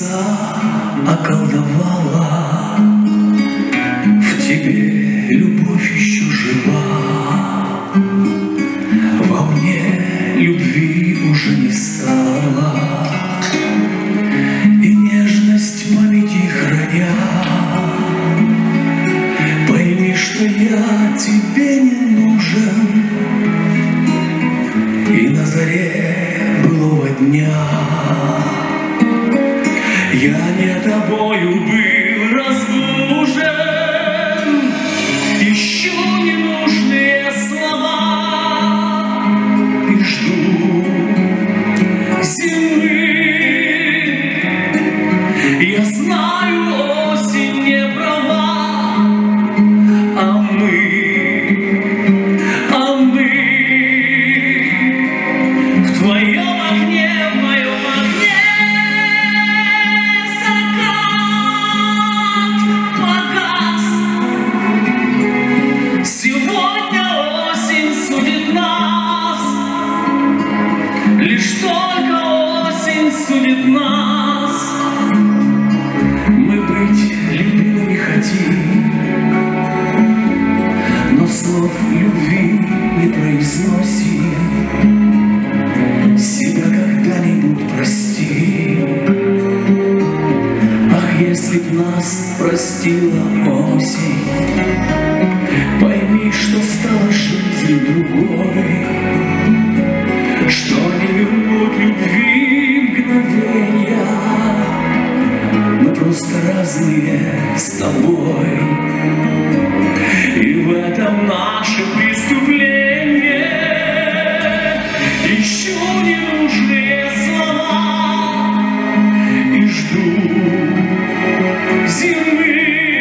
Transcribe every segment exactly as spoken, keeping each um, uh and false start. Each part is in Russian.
небеса околдовала, в тебе любовь еще жива, во мне любви уже не стало, и нежность памяти храня, пойми, что я тебе не нужен, и на заре былого дня я не тобою был разбужен. Ищу ненужные слова и жду зимы. Я знаю, осень не права, а мы, а мы в твоем огне, в моем огне. Лишь только осень судит нас. Мы быть любимыми хотим, но слов любви не произносим. Себя когда-нибудь прости. Ах, если б нас простила осень, пойми, что стала жизнь другой, что не вернут любви мгновения. Мы просто разные с тобой, и в этом наше преступление. Ищу ненужные слова и жду зимы.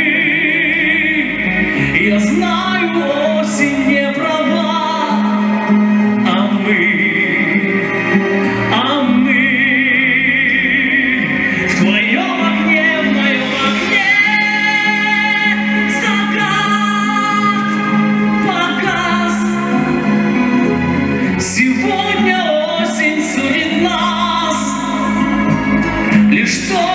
Я знаю, осень не права, а мы лишь